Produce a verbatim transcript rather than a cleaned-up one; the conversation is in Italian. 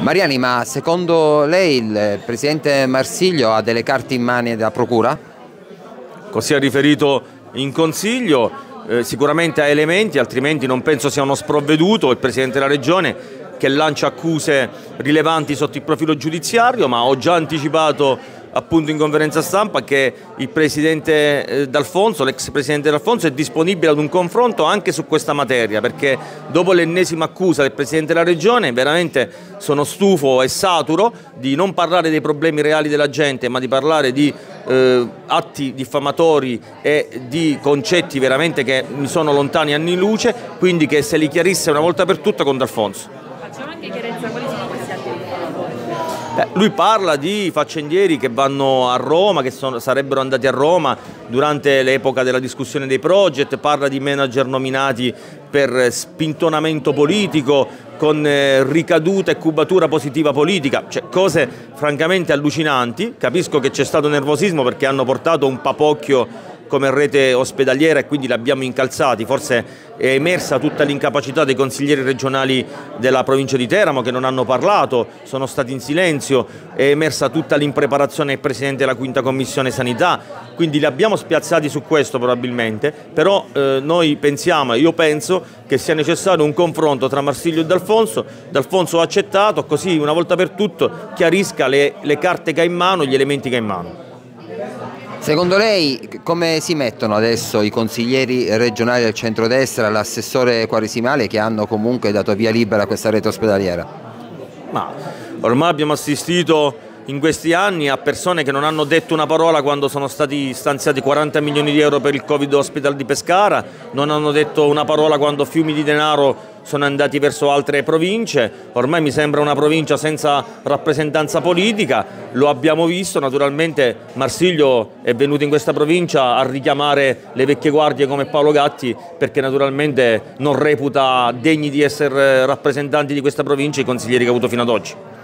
Mariani, ma secondo lei il Presidente Marsilio ha delle carte in mano della Procura? Così ha riferito in Consiglio, eh, sicuramente ha elementi, altrimenti non penso sia uno sprovveduto il Presidente della Regione che lancia accuse rilevanti sotto il profilo giudiziario, ma ho già anticipato appunto in conferenza stampa che il Presidente eh, D'Alfonso, l'ex Presidente D'Alfonso, è disponibile ad un confronto anche su questa materia, perché dopo l'ennesima accusa del Presidente della Regione veramente sono stufo e saturo di non parlare dei problemi reali della gente, ma di parlare di eh, atti diffamatori e di concetti veramente che mi sono lontani anni luce, quindi che se li chiarisse una volta per tutte con D'Alfonso. Facciamo anche chiarezza, quali sono questi atti diffamatori? Eh, lui parla di faccendieri che vanno a Roma, che sono, sarebbero andati a Roma durante l'epoca della discussione dei project, parla di manager nominati per spintonamento politico, con eh, ricaduta e cubatura positiva politica, cioè cose francamente allucinanti. Capisco che c'è stato nervosismo perché hanno portato un papocchio come rete ospedaliera e quindi l'abbiamo incalzati. Forse è emersa tutta l'incapacità dei consiglieri regionali della provincia di Teramo che non hanno parlato, sono stati in silenzio, è emersa tutta l'impreparazione del Presidente della Quinta Commissione Sanità, quindi li abbiamo spiazzati su questo probabilmente, però eh, noi pensiamo, e io penso, che sia necessario un confronto tra Marsilio e D'Alfonso. D'Alfonso ha accettato, così una volta per tutto chiarisca le, le carte che ha in mano, gli elementi che ha in mano. Secondo lei come si mettono adesso i consiglieri regionali del centrodestra, l'assessore Quaresimale, che hanno comunque dato via libera a questa rete ospedaliera? Ma ormai abbiamo assistito in questi anni a persone che non hanno detto una parola quando sono stati stanziati quaranta milioni di euro per il Covid Hospital di Pescara, non hanno detto una parola quando fiumi di denaro sono andati verso altre province. Ormai mi sembra una provincia senza rappresentanza politica, lo abbiamo visto. Naturalmente Marsilio è venuto in questa provincia a richiamare le vecchie guardie come Paolo Gatti, perché naturalmente non reputa degni di essere rappresentanti di questa provincia i consiglieri che ha avuto fino ad oggi.